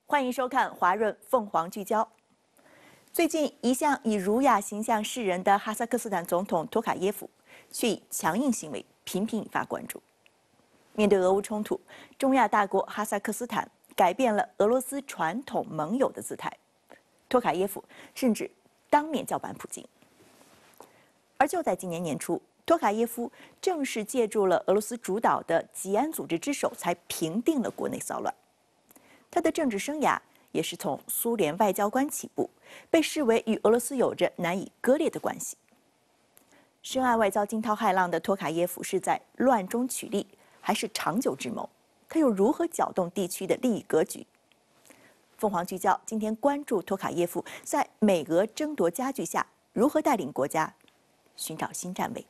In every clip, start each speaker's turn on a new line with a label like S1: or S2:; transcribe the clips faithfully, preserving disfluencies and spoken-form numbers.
S1: 欢迎收看华润凤凰聚焦。最近，一向以儒雅形象示人的哈萨克斯坦总统托卡耶夫，却以强硬行为频频引发关注。面对俄乌冲突，中亚大国哈萨克斯坦改变了俄罗斯传统盟友的姿态，托卡耶夫甚至当面叫板普京。而就在今年年初，托卡耶夫正是借助了俄罗斯主导的吉安组织之手，才平定了国内骚乱。他的政治生涯也是从苏联外交官起步，被视为与俄罗斯有着难以割裂的关系。深谙外交惊涛骇浪的托卡耶夫是在乱中取利，还是长久之谋？他又如何搅动地区的利益格局？凤凰聚焦今天关注托卡耶夫在美俄争夺加剧下，如何带领国家寻找新站位。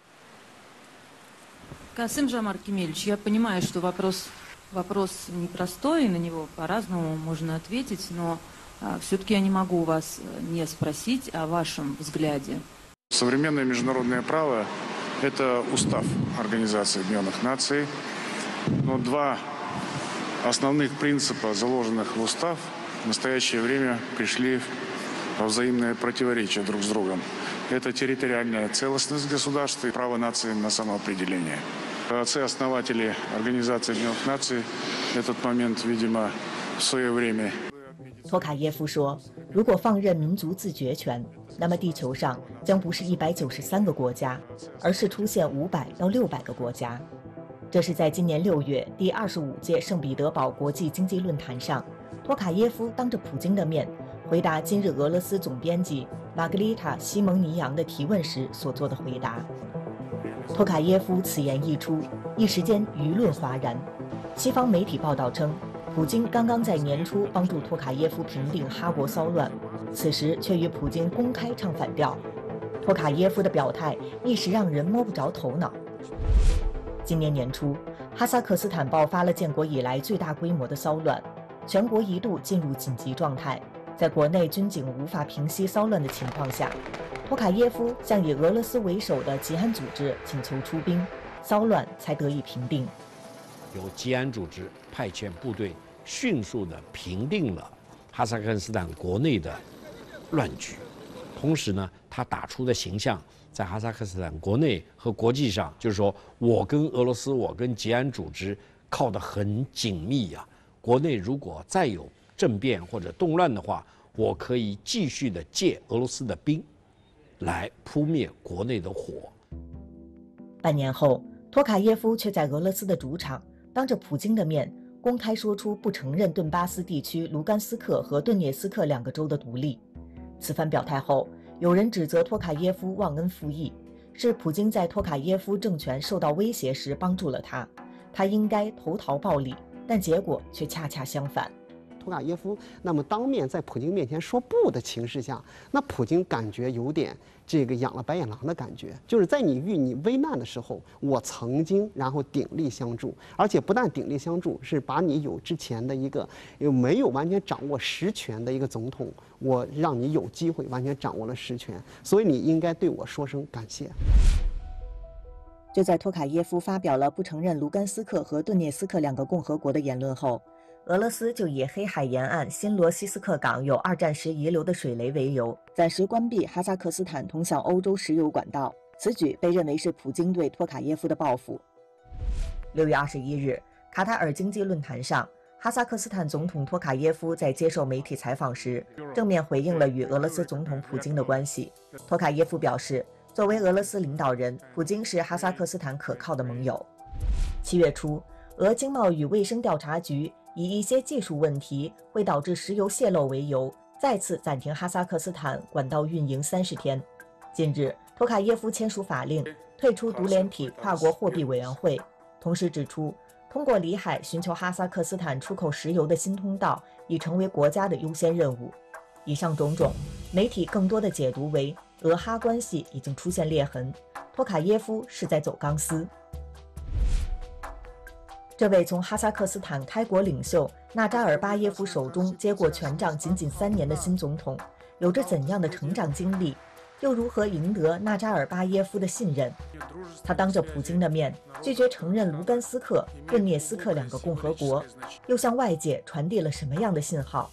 S2: Касым Жомарт Кемельевич, я понимаю, что вопрос вопрос непростой, и на него по-разному можно ответить, но а, все-таки я не могу вас не спросить о вашем взгляде.
S3: Современное международное право – это устав Организации Объединенных Наций, но два основных принципа, заложенных в устав, в настоящее время пришли во взаимное противоречие друг с другом. Это территориальная целостность государства и право нации на самоопределение. Отцы-основатели Организации Объединенных Наций этот момент, видимо, в свое время.
S4: 托卡耶夫说：“如果放任民族自决权，那么地球上将不是一百九十三个国家，而是出现五百到六百个国家。”这是在今年六月第二十五届圣彼得堡国际经济论坛上，托卡耶夫当着普京的面回答今日俄罗斯总编辑玛格丽塔·西蒙尼扬的提问时所做的回答。托卡耶夫此言一出，一时间舆论哗然。西方媒体报道称，普京刚刚在年初帮助托卡耶夫平定哈国骚乱，此时却与普京公开唱反调。托卡耶夫的表态一时让人摸不着头脑。今年年初，哈萨克斯坦爆发了建国以来最大规模的骚乱，全国一度进入紧急状态。在国内军警无法平息骚乱的情况下，托卡耶夫向以俄罗斯为首的吉安组织请求出兵，骚乱才得以平定。
S5: 由吉安组织派遣部队迅速地平定了哈萨克斯坦国内的乱局，同时呢，他打出的形象在哈萨克斯坦国内和国际上，就是说我跟俄罗斯，我跟吉安组织靠得很紧密呀、啊。国内如果再有政变或者动乱的话，我可以继续的借俄罗斯的兵来扑灭国内的火。
S4: 半年后，托卡耶夫却在俄罗斯的主场当着普京的面公开说出不承认顿巴斯地区卢甘斯克和顿涅斯克两个州的独立。此番表态后，有人指责托卡耶夫忘恩负义，是普京在托卡耶夫政权受到威胁时帮助了他，他应该投桃报李，但结果却恰恰相反。
S6: 托卡耶夫那么当面在普京面前说不的情势下，那普京感觉有点这个养了白眼狼的感觉，就是在你遇你危难的时候，我曾经然后鼎力相助，而且不但鼎力相助，是把你有之前的一个有没有完全掌握实权的一个总统，我让你有机会完全掌握了实权，所以你应该对我说声感谢。
S4: 就在托卡耶夫发表了不承认卢甘斯克和顿涅斯克两个共和国的言论后，俄罗斯就以黑海沿岸新罗西斯克港有二战时遗留的水雷为由，暂时关闭哈萨克斯坦通向欧洲石油管道。此举被认为是普京对托卡耶夫的报复。六月二十一日，卡塔尔经济论坛上，哈萨克斯坦总统托卡耶夫在接受媒体采访时，正面回应了与俄罗斯总统普京的关系。托卡耶夫表示，作为俄罗斯领导人，普京是哈萨克斯坦可靠的盟友。七月初，俄经贸与卫生调查局以一些技术问题会导致石油泄漏为由，再次暂停哈萨克斯坦管道运营三十天。近日，托卡耶夫签署法令，退出独联体跨国货币委员会，同时指出，通过里海寻求哈萨克斯坦出口石油的新通道已成为国家的优先任务。以上种种，媒体更多的解读为俄哈关系已经出现裂痕，托卡耶夫是在走钢丝。这位从哈萨克斯坦开国领袖纳扎尔巴耶夫手中接过权杖仅仅三年的新总统，有着怎样的成长经历？ 又如何赢得纳扎尔巴耶夫的信任？他当着普京的面拒绝承认卢甘斯克、顿涅斯克两个共和国，又向外界传递了什么样的信号？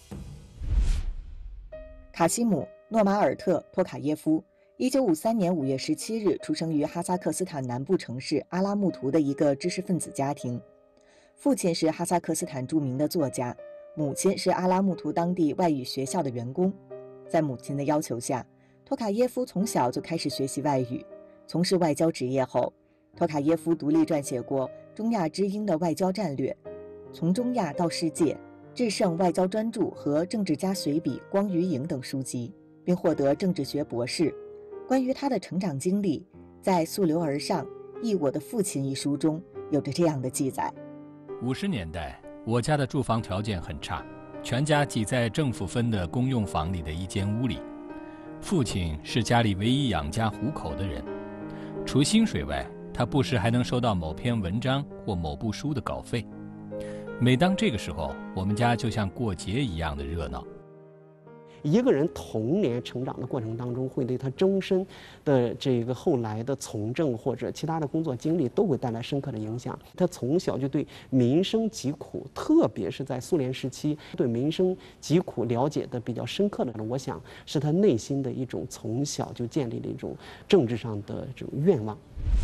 S4: 卡西姆·诺马尔特·托卡耶夫，一九五三年五月十七日出生于哈萨克斯坦南部城市阿拉木图的一个知识分子家庭，父亲是哈萨克斯坦著名的作家，母亲是阿拉木图当地外语学校的员工。在母亲的要求下，托卡耶夫从小就开始学习外语。从事外交职业后，托卡耶夫独立撰写过《中亚之鹰的外交战略》《从中亚到世界》《制胜外交专著》和《政治家随笔》《光与影》等书籍，并获得政治学博士。关于他的成长经历，在《溯流而上：忆我的父亲》一书中有着这样的记载：
S7: 五十年代，我家的住房条件很差，全家挤在政府分的公用房里的一间屋里。父亲是家里唯一养家糊口的人，除薪水外，他不时还能收到某篇文章或某部书的稿费。每当这个时候，我们家就像过节一样的热闹。
S6: 一个人童年成长的过程当中，会对他终身的这个后来的从政或者其他的工作经历都会带来深刻的影响。他从小就对民生疾苦，特别是在苏联时期，对民生疾苦了解的比较深刻的，我想是他内心的一种从小就建立的一种政治上的这种愿望。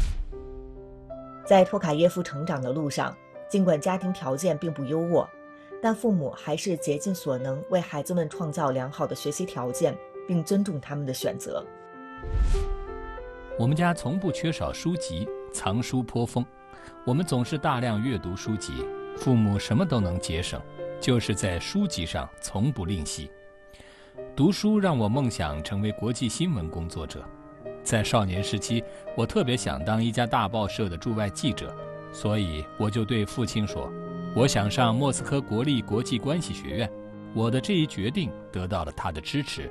S4: 在托卡耶夫成长的路上，尽管家庭条件并不优渥，但父母还是竭尽所能为孩子们创造良好的学习条件，并尊重他们的选择。
S7: 我们家从不缺少书籍，藏书颇丰。我们总是大量阅读书籍，父母什么都能节省，就是在书籍上从不吝惜。读书让我梦想成为国际新闻工作者。在少年时期，我特别想当一家大报社的驻外记者，所以我就对父亲说，我想上莫斯科国立国际关系学院。我的这一决定得到了他的支持。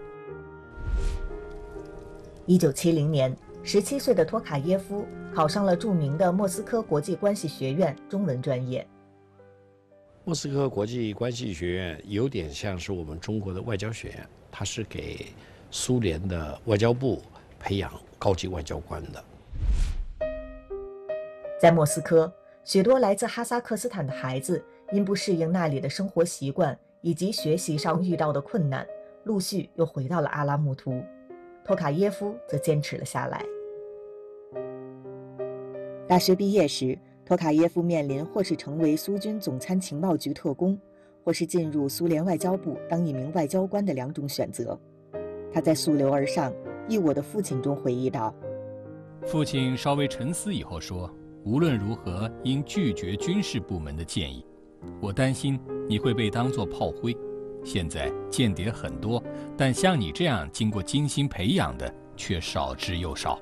S4: 一九七零年，十七岁的托卡耶夫考上了著名的莫斯科国际关系学院中文专业。
S5: 莫斯科国际关系学院有点像是我们中国的外交学院，它是给苏联的外交部培养高级外交官的。
S4: 在莫斯科，许多来自哈萨克斯坦的孩子因不适应那里的生活习惯以及学习上遇到的困难，陆续又回到了阿拉木图。托卡耶夫则坚持了下来。大学毕业时，托卡耶夫面临或是成为苏军总参情报局特工，或是进入苏联外交部当一名外交官的两种选择。他在《溯流而上：忆我的父亲》中回忆道：
S7: 父亲稍微沉思以后说，无论如何应拒绝军事部门的建议。我担心你会被当作炮灰。现在间谍很多，但像你这样经过精心培养的却少之又少。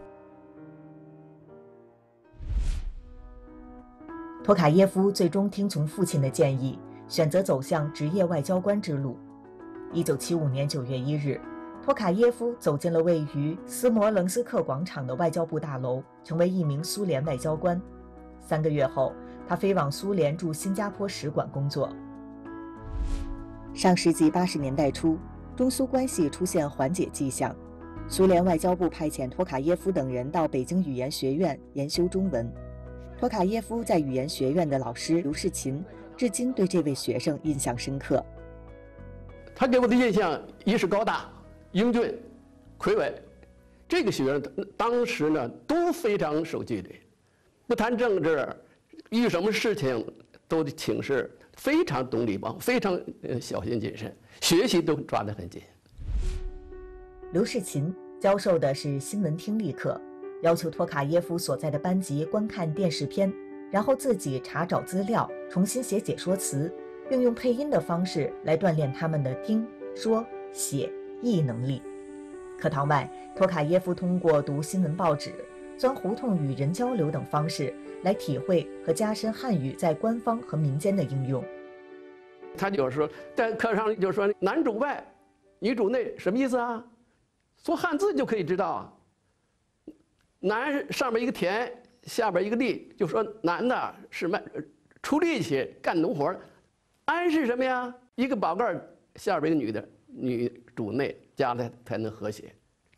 S4: 托卡耶夫最终听从父亲的建议，选择走向职业外交官之路。一九七五年九月一日，托卡耶夫走进了位于斯摩棱斯克广场的外交部大楼，成为一名苏联外交官。三个月后，他飞往苏联驻新加坡使馆工作。上世纪八十年代初，中苏关系出现缓解迹象，苏联外交部派遣托卡耶夫等人到北京语言学院研修中文。托卡耶夫在语言学院的老师刘世勤，至今对这位学生印象深刻。
S8: 他给我的印象，一是高大、英俊、魁伟。这个学生当时呢都非常守纪律，不谈政治，遇什么事情都得请示，非常懂礼貌，非常小心谨慎，学习都抓得很紧。
S4: 刘世勤教授的是新闻听力课，要求托卡耶夫所在的班级观看电视片，然后自己查找资料，重新写解说词，并用配音的方式来锻炼他们的听、说、写、译能力。课堂外，托卡耶夫通过读新闻报纸、钻胡同与人交流等方式来体会和加深汉语在官方和民间的应用。
S8: 他就说，在课上就说男主外，女主内，什么意思啊？从汉字就可以知道啊。男上面一个田，下边一个力，就说男的是卖出力气干农活。安是什么呀？一个宝盖下边一个女的，女主内加了才能和谐。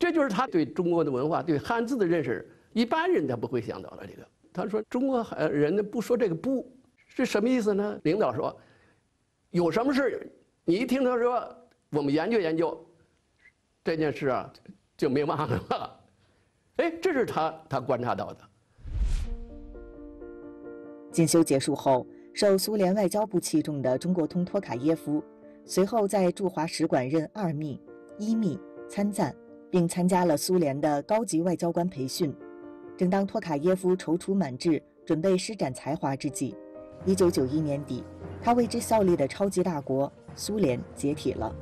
S8: 这就是他对中国的文化、对汉字的认识，一般人他不会想到的。这个他说中国人呢不说这个不是什么意思呢？领导说有什么事你一听他说我们研究研究这件事啊，就没忘了。哎，这是他他观察到的。
S4: 进修结束后，受苏联外交部器重的中国通托卡耶夫，随后在驻华使馆任二秘、一秘、参赞，并参加了苏联的高级外交官培训。正当托卡耶夫踌躇满志，准备施展才华之际，一九九一年底，他为之效力的超级大国苏联解体了。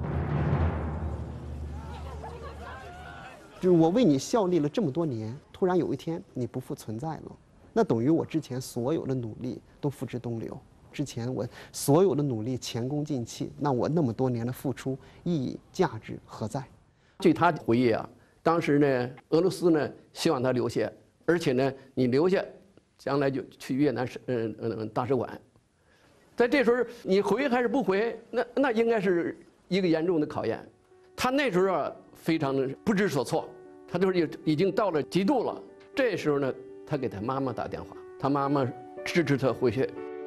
S6: 就是我为你效力了这么多年，突然有一天你不复存在了，那等于我之前所有的努力都付之东流。之前我所有的努力前功尽弃，那我那么多年的付出意义价值何在？
S8: 据他回忆啊，当时呢，俄罗斯呢希望他留下，而且呢，你留下，将来就去越南使嗯嗯大使馆。在这时候，你回还是不回，那那应该是一个严重的考验。他那时候啊，非常的不知所措，他就是已经到了极度了。这时候呢，他给他妈妈打电话，他妈妈支持他回去。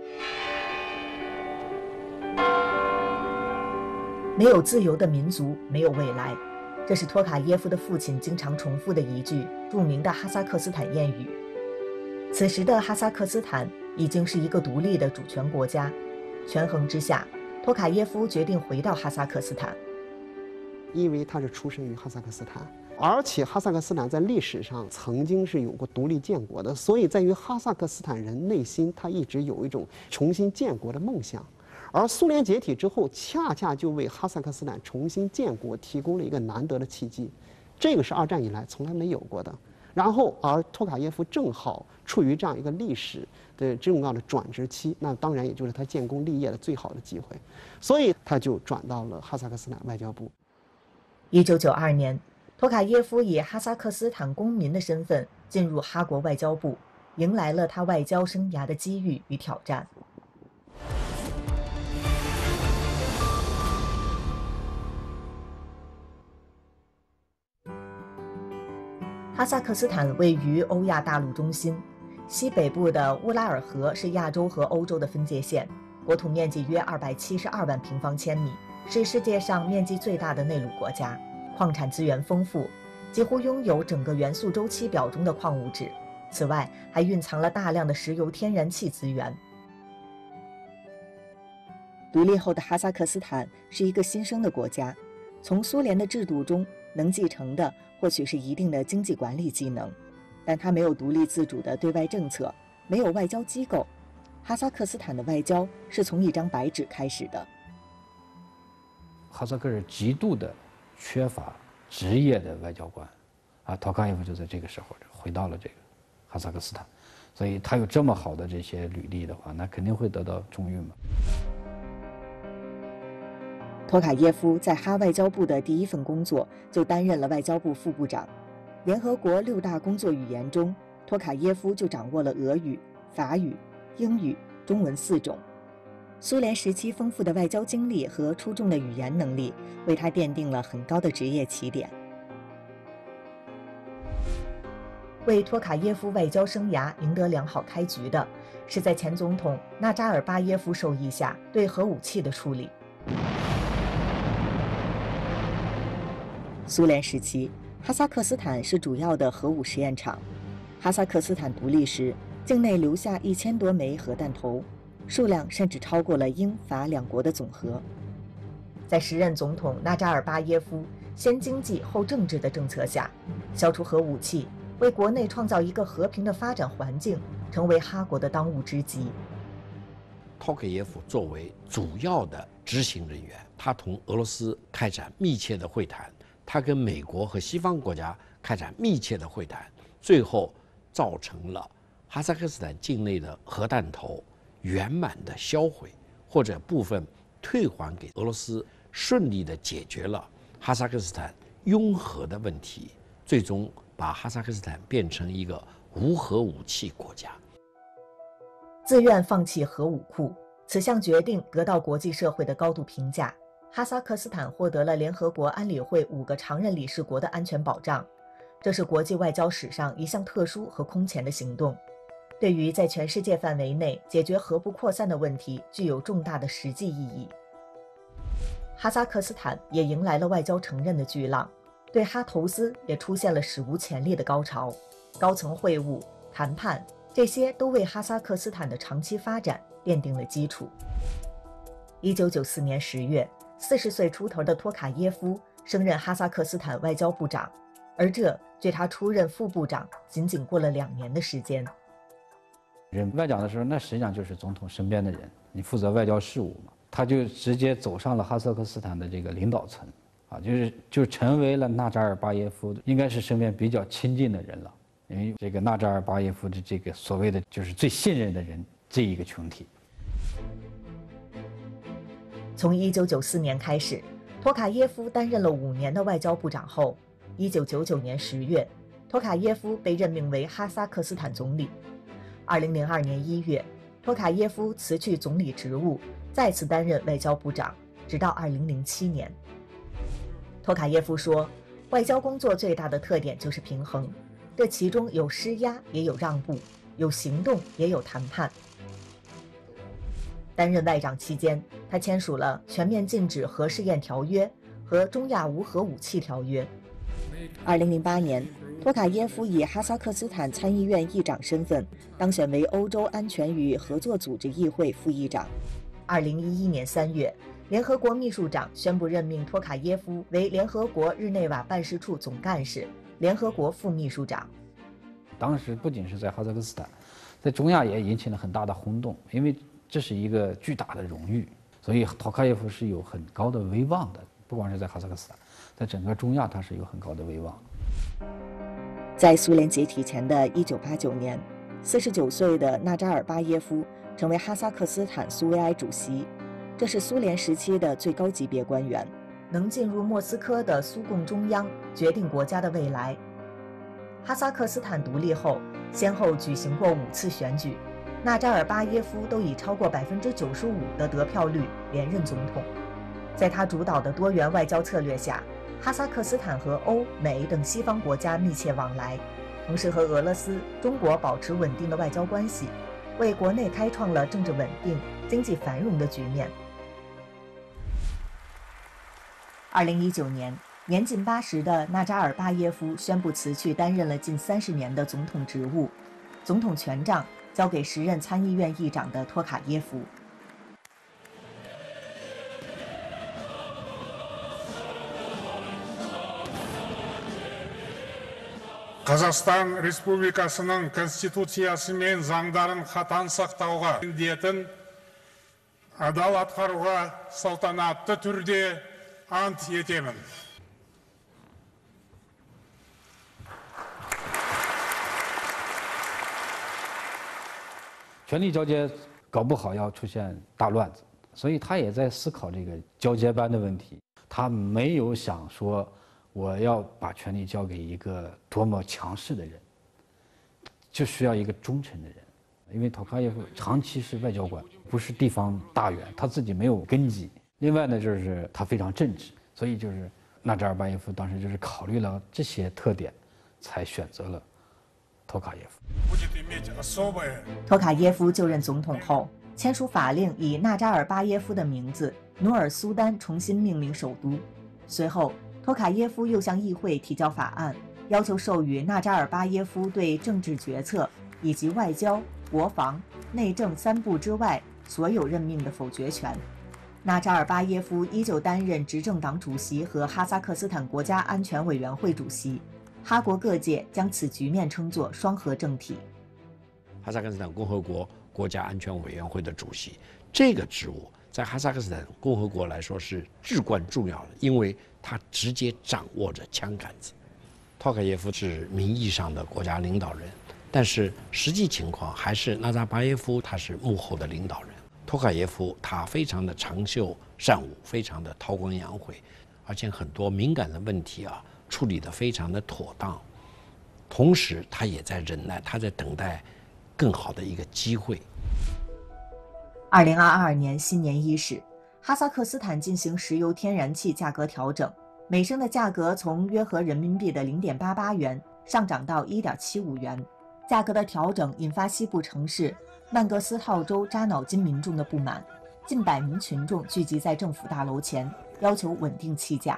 S4: 没有自由的民族，没有未来，这是托卡耶夫的父亲经常重复的一句著名的哈萨克斯坦谚语。此时的哈萨克斯坦已经是一个独立的主权国家，权衡之下，托卡耶夫决定回到哈萨克斯坦。
S6: 因为他是出生于哈萨克斯坦，而且哈萨克斯坦在历史上曾经是有过独立建国的，所以在于哈萨克斯坦人内心，他一直有一种重新建国的梦想。而苏联解体之后，恰恰就为哈萨克斯坦重新建国提供了一个难得的契机，这个是二战以来从来没有过的。然后，而托卡耶夫正好处于这样一个历史的重要的转折期，那当然也就是他建功立业的最好的机会，所以他就转到了哈萨克斯坦外交部。
S4: 一九九二年，托卡耶夫以哈萨克斯坦公民的身份进入哈国外交部，迎来了他外交生涯的机遇与挑战。哈萨克斯坦位于欧亚大陆中心，西北部的乌拉尔河是亚洲和欧洲的分界线，国土面积约二百七十二万平方千米，是世界上面积最大的内陆国家，矿产资源丰富，几乎拥有整个元素周期表中的矿物质。此外，还蕴藏了大量的石油天然气资源。独立后的哈萨克斯坦是一个新生的国家，从苏联的制度中能继承的或许是一定的经济管理技能，但它没有独立自主的对外政策，没有外交机构。哈萨克斯坦的外交是从一张白纸开始的。
S9: 哈萨克是极度的缺乏职业的外交官，啊，托卡耶夫就在这个时候回到了这个哈萨克斯坦，所以他有这么好的这些履历的话，那肯定会得到重用嘛。
S4: 托卡耶夫在哈外交部的第一份工作就担任了外交部副部长。联合国六大工作语言中，托卡耶夫就掌握了俄语、法语、英语、中文四种。苏联时期丰富的外交经历和出众的语言能力，为他奠定了很高的职业起点。为托卡耶夫外交生涯赢得良好开局的，是在前总统纳扎尔巴耶夫授意下对核武器的处理。苏联时期，哈萨克斯坦是主要的核武实验场。哈萨克斯坦独立时，境内留下一千多枚核弹头，数量甚至超过了英法两国的总和。在时任总统纳扎尔巴耶夫先经济后政治的政策下，消除核武器，为国内创造一个和平的发展环境，成为哈国的当务之急。
S5: 托卡耶夫作为主要的执行人员，他同俄罗斯开展密切的会谈，他跟美国和西方国家开展密切的会谈，最后造成了哈萨克斯坦境内的核弹头圆满的销毁，或者部分退还给俄罗斯，顺利地解决了哈萨克斯坦拥核的问题，最终把哈萨克斯坦变成一个无核武器国家。
S4: 自愿放弃核武库，此项决定得到国际社会的高度评价。 哈萨克斯坦获得了联合国安理会五个常任理事国的安全保障，这是国际外交史上一项特殊和空前的行动，对于在全世界范围内解决核不扩散的问题具有重大的实际意义。哈萨克斯坦也迎来了外交承认的巨浪，对哈投资也出现了史无前例的高潮，高层会晤、谈判，这些都为哈萨克斯坦的长期发展奠定了基础。一九九四年十月，四十岁出头的托卡耶夫升任哈萨克斯坦外交部长，而这距他出任副部长仅仅过了两年的时间。
S9: 任外长的时候，那实际上就是总统身边的人，你负责外交事务嘛，他就直接走上了哈萨克斯坦的这个领导层，啊，就是就成为了纳扎尔巴耶夫应该是身边比较亲近的人了，因为这个纳扎尔巴耶夫的这个所谓的就是最信任的人这一个群体。
S4: 从一九九四年开始，托卡耶夫担任了五年的外交部长后，一九九九年十月，托卡耶夫被任命为哈萨克斯坦总理。二零零二年一月，托卡耶夫辞去总理职务，再次担任外交部长，直到二零零七年。托卡耶夫说，外交工作最大的特点就是平衡，这其中有施压，也有让步，有行动，也有谈判。担任外长期间，他签署了全面禁止核试验条约和中亚无核武器条约。
S1: 二零零八年，托卡耶夫以哈萨克斯坦参议院议长身份当选为欧洲安全与合作组织议会副议长。
S4: 二零一一年三月，联合国秘书长宣布任命托卡耶夫为联合国日内瓦办事处总干事、联合国副秘书长。
S9: 当时不仅是在哈萨克斯坦，在中亚也引起了很大的轰动，因为这是一个巨大的荣誉，所以托卡耶夫是有很高的威望的，不光是在哈萨克斯坦，在整个中亚他是有很高的威望。
S1: 在苏联解体前的一九八九年，四十九岁的纳扎尔巴耶夫成为哈萨克斯坦苏维埃主席，这是苏联时期的最高级别官员，
S4: 能进入莫斯科的苏共中央，决定国家的未来。哈萨克斯坦独立后，先后举行过五次选举，纳扎尔巴耶夫都以超过百分之九十五的得票率连任总统。在他主导的多元外交策略下，哈萨克斯坦和欧美等西方国家密切往来，同时和俄罗斯、中国保持稳定的外交关系，为国内开创了政治稳定、经济繁荣的局面。二零一九年，年近八十的纳扎尔巴耶夫宣布辞去担任了近三十年的总统职务，总统权杖交给时任参议院议长的托卡耶夫。
S10: Қазақстан Республикасының Конституциясы мен заңдарын қатаң сақтауға, міндетін адал атқаруға салтанатты түрде ант етемін.
S9: 权力交接搞不好要出现大乱子，所以他也在思考这个交接班的问题。他没有想说我要把权力交给一个多么强势的人，就需要一个忠诚的人。因为托卡耶夫长期是外交官，不是地方大员，他自己没有根基。另外呢，就是他非常正直，所以就是纳扎尔巴耶夫当时就是考虑了这些特点，才选择了托卡耶夫。
S4: 托卡耶夫就任总统后，签署法令以纳扎尔巴耶夫的名字努尔苏丹重新命名首都。随后，托卡耶夫又向议会提交法案，要求授予纳扎尔巴耶夫对政治决策以及外交、国防、内政三部之外所有任命的否决权。纳扎尔巴耶夫依旧担任执政党主席和哈萨克斯坦国家安全委员会主席。哈国各界将此局面称作双核政体。
S5: 哈萨克斯坦共和国国家安全委员会的主席，这个职务在哈萨克斯坦共和国来说是至关重要的，因为他直接掌握着枪杆子。托卡耶夫是名义上的国家领导人，但是实际情况还是纳扎巴耶夫他是幕后的领导人。托卡耶夫他非常的长袖善舞，非常的韬光养晦，而且很多敏感的问题啊处理得非常的妥当，同时他也在忍耐，他在等待更好的一个机会。
S4: 二零二二年新年伊始， 哈萨克斯坦进行石油天然气价格调整，每升的价格从约合人民币的零点八八元上涨到一点七五元。价格的调整引发西部城市曼格斯套州扎瑙金民众的不满，近百名群众聚集在政府大楼前，要求稳定气价。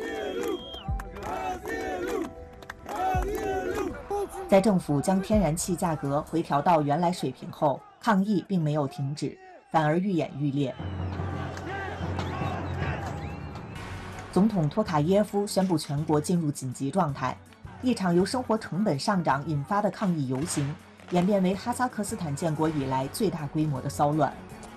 S4: 在政府将天然气价格回调到原来水平后，抗议并没有停止，反而愈演愈烈。总统托卡耶夫宣布全国进入紧急状态，一场由生活成本上涨引发的抗议游行，演变为哈萨克斯坦建国以来最大规模的骚乱。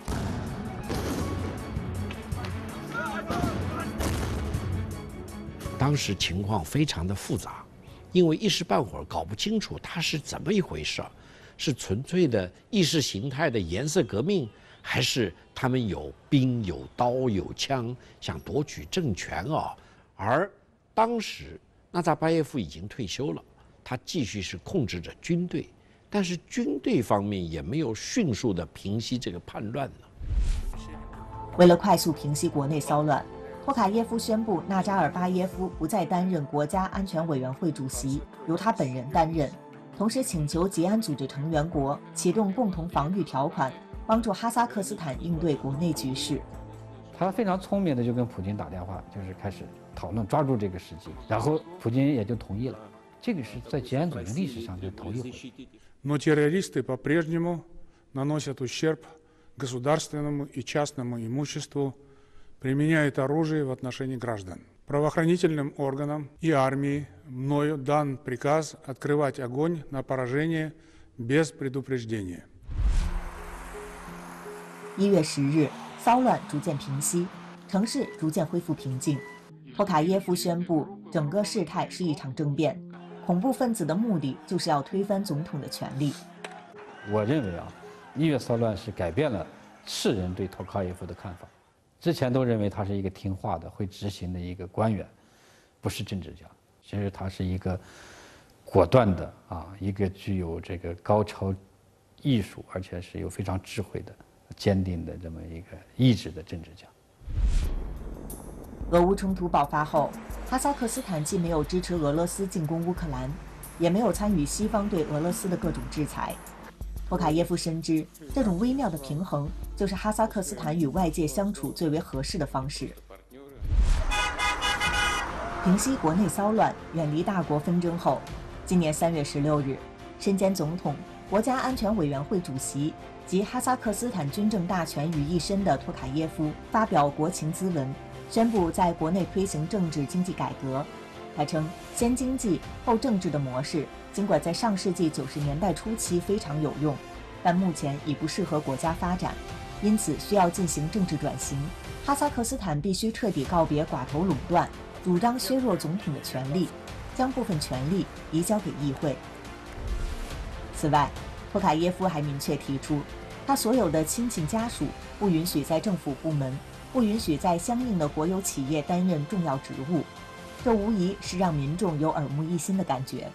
S5: 当时情况非常的复杂，因为一时半会儿搞不清楚它是怎么一回事，是纯粹的意识形态的颜色革命，还是他们有兵有刀有枪想夺取政权啊？而当时纳扎巴耶夫已经退休了，他继续是控制着军队，但是军队方面也没有迅速的平息这个叛乱呢。
S4: 为了快速平息国内骚乱，托卡耶夫宣布纳扎尔巴耶夫不再担任国家安全委员会主席，由他本人担任，同时请求吉安组织成员国启动共同防御条款，帮助哈萨克斯坦应对国内局势。
S9: 他非常聪明的就跟普京打电话，就是开始讨论抓住这个时机，然后普京也就同意了。这个是在吉安组织历史上就头一回。
S10: Но террористы по-прежнему наносят ущерб государственному и частному имуществу, применяют оружие в отношении граждан. Правоохранительным органам и армии мною дан приказ открывать огонь на поражение без предупреждения.
S4: 一月十日，骚乱逐渐平息，城市逐渐恢复平静。托卡耶夫宣布，整个事态是一场政变，恐怖分子的目的就是要推翻总统的权力。
S9: 我认为啊，一月骚乱是改变了世人对托卡耶夫的看法。之前都认为他是一个听话的、会执行的一个官员，不是政治家。其实他是一个果断的啊，一个具有这个高超艺术，而且是有非常智慧的、坚定的这么一个意志的政治家。
S4: 俄乌冲突爆发后，哈萨克斯坦既没有支持俄罗斯进攻乌克兰，也没有参与西方对俄罗斯的各种制裁。托卡耶夫深知，这种微妙的平衡就是哈萨克斯坦与外界相处最为合适的方式。平息国内骚乱，远离大国纷争后，今年三月十六日，身兼总统、国家安全委员会主席及哈萨克斯坦军政大权于一身的托卡耶夫发表国情咨文，宣布在国内推行政治经济改革。他称，先经济后政治的模式，尽管在上世纪九十年代初期非常有用，但目前已不适合国家发展，因此需要进行政治转型。哈萨克斯坦必须彻底告别寡头垄断，主张削弱总统的权力，将部分权力移交给议会。此外，托卡耶夫还明确提出，他所有的亲戚家属不允许在政府部门，不允许在相应的国有企业担任重要职务。这无疑是让民众有耳目一新的感觉。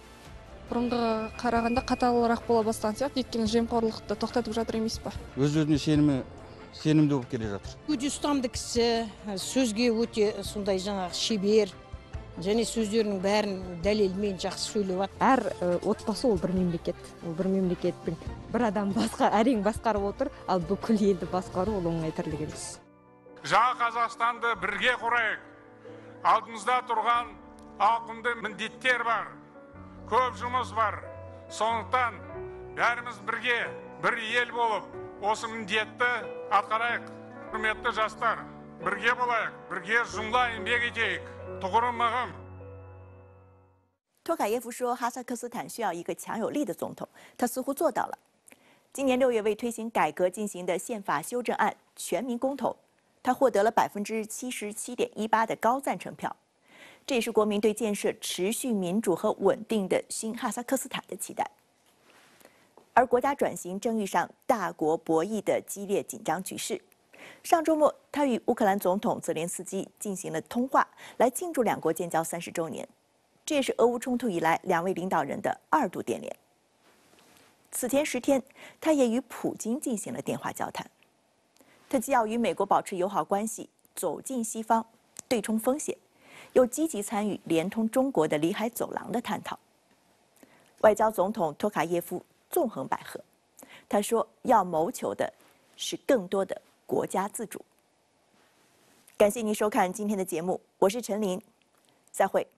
S11: бұрынғыға қарағанда қаталырақ бола бастаған сияқты, өйткені жемқорлықты тоқтатып жатыр емес па?
S12: Өз-өзіне сенімі сенімді болып келе жатыр.
S13: Өте ұстамды кісі, сөзге өте сондай жаңағы шебер, және сөздерінің бәрін дәлелмен жақсы сөйлеп жатыр.
S14: Әр отбасы ол бір мемлекет, ол бір мемлекеттің бір адам басқа әрең басқарып отыр, ал бүкіл елді басқару ол оңай тірлік емес.
S10: Жаңа Қазақстанды бірге құрайық. Алдымызда тұрған ауқымды міндеттер бар. Көп жұмыс бар. Сондықтан бәріміз бірге, бір ел болып, осы міндетті атқарайық. Құрметті жастар, бірге болайық, бірге жұмыла еңбек етейік. тұғырым-мығым.
S1: 托卡耶夫说，哈萨克斯坦需要一个强有力的总统，他似乎做到了。今年六月为推行改革进行的宪法修正案全民公投，他获得了百分之七十七点一八的高赞成票。 这也是国民对建设持续民主和稳定的新哈萨克斯坦的期待。而国家转型正遇上大国博弈的激烈紧张局势。上周末，他与乌克兰总统泽连斯基进行了通话，来庆祝两国建交三十周年。这也是俄乌冲突以来两位领导人的二度电联。此前十天，他也与普京进行了电话交谈。 他既要与美国保持友好关系，走进西方，对冲风险，又积极参与连通中国的里海走廊的探讨。外交总统托卡耶夫纵横捭阖，他说要谋求的是更多的国家自主。感谢您收看今天的节目，我是陈琳，再会。